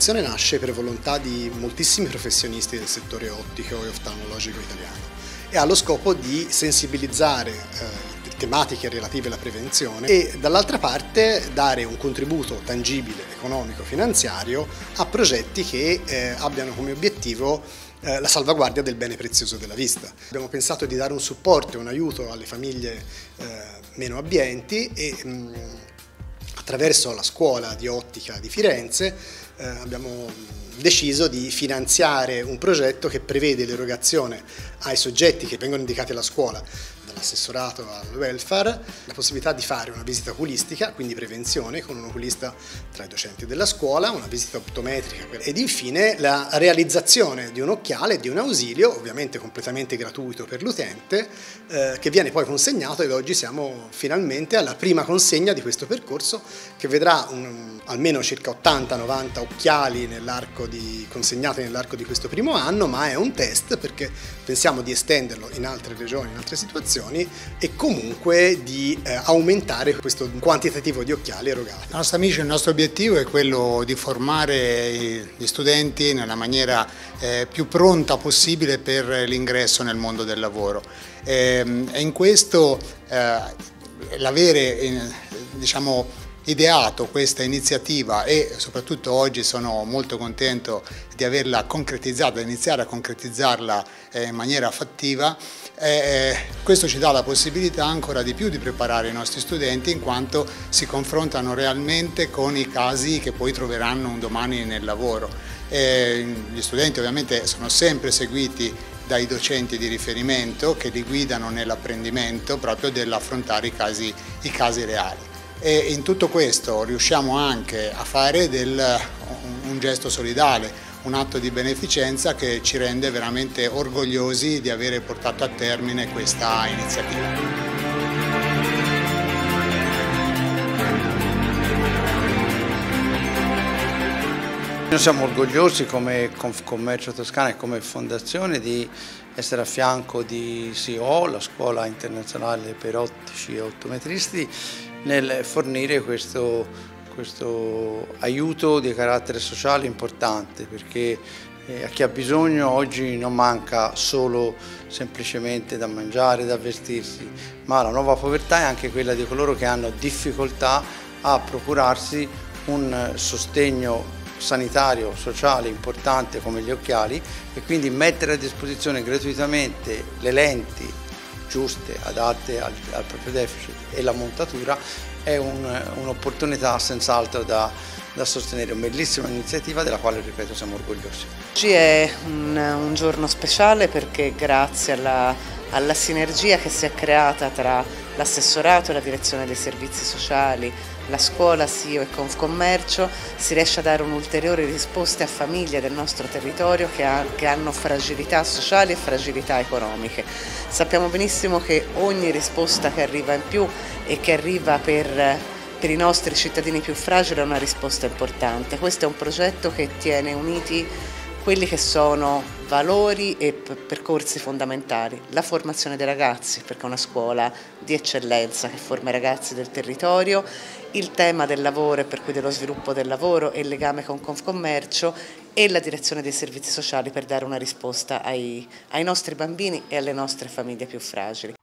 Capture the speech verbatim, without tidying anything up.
l'associazione nasce per volontà di moltissimi professionisti del settore ottico e oftalmologico italiano e ha lo scopo di sensibilizzare eh, tematiche relative alla prevenzione e dall'altra parte dare un contributo tangibile, economico, finanziario a progetti che eh, abbiano come obiettivo eh, la salvaguardia del bene prezioso della vista. Abbiamo pensato di dare un supporto e un aiuto alle famiglie eh, meno abbienti e mh, attraverso la scuola di ottica di Firenze eh, abbiamo deciso di finanziare un progetto che prevede l'erogazione ai soggetti che vengono indicati alla scuola dall'assessorato al welfare la possibilità di fare una visita oculistica, quindi prevenzione con un oculista tra i docenti della scuola, una visita optometrica ed infine la realizzazione di un occhiale e di un ausilio, ovviamente completamente gratuito per l'utente, eh, che viene poi consegnato ed oggi siamo finalmente alla prima consegna di questo percorso che vedrà un, almeno circa ottanta novanta occhiali nell'arco di, consegnati nell'arco di questo primo anno, ma è un test perché pensiamo di estenderlo in altre regioni, in altre situazioni e comunque di eh, aumentare questo quantitativo di occhiali erogati. La nostra mission, il nostro obiettivo è quello di formare gli studenti nella maniera eh, più pronta possibile per l'ingresso nel mondo del lavoro e, e in questo eh, l'avere eh, diciamo ideato questa iniziativa e soprattutto oggi sono molto contento di averla concretizzata, di iniziare a concretizzarla in maniera fattiva. Eh, questo ci dà la possibilità ancora di più di preparare i nostri studenti in quanto si confrontano realmente con i casi che poi troveranno un domani nel lavoro. Eh, gli studenti ovviamente sono sempre seguiti dai docenti di riferimento che li guidano nell'apprendimento proprio dell'affrontare i casi, i casi reali. E in tutto questo riusciamo anche a fare del, un gesto solidale, un atto di beneficenza che ci rende veramente orgogliosi di avere portato a termine questa iniziativa. Noi siamo orgogliosi come Confcommercio Toscana e come fondazione di essere a fianco di S I O, la Scuola Internazionale per Ottici e Ottometristi, nel fornire questo, questo aiuto di carattere sociale importante, perché eh, a chi ha bisogno oggi non manca solo semplicemente da mangiare, da vestirsi, ma la nuova povertà è anche quella di coloro che hanno difficoltà a procurarsi un sostegno sanitario, sociale importante come gli occhiali e quindi mettere a disposizione gratuitamente le lenti giuste, adatte al, al proprio deficit e la montatura è un'opportunità un senz'altro da, da sostenere, una bellissima iniziativa della quale, ripeto, siamo orgogliosi. Oggi è un, un giorno speciale perché grazie alla, alla sinergia che si è creata tra l'assessorato e la direzione dei servizi sociali, la scuola, S I O e Confcommercio si riesce a dare un'ulteriore risposta a famiglie del nostro territorio che, ha, che hanno fragilità sociali e fragilità economiche. Sappiamo benissimo che ogni risposta che arriva in più e che arriva per, per i nostri cittadini più fragili è una risposta importante. Questo è un progetto che tiene uniti quelli che sono valori e percorsi fondamentali, la formazione dei ragazzi, perché è una scuola di eccellenza che forma i ragazzi del territorio, il tema del lavoro e per cui dello sviluppo del lavoro e il legame con Confcommercio e la direzione dei servizi sociali per dare una risposta ai, ai nostri bambini e alle nostre famiglie più fragili.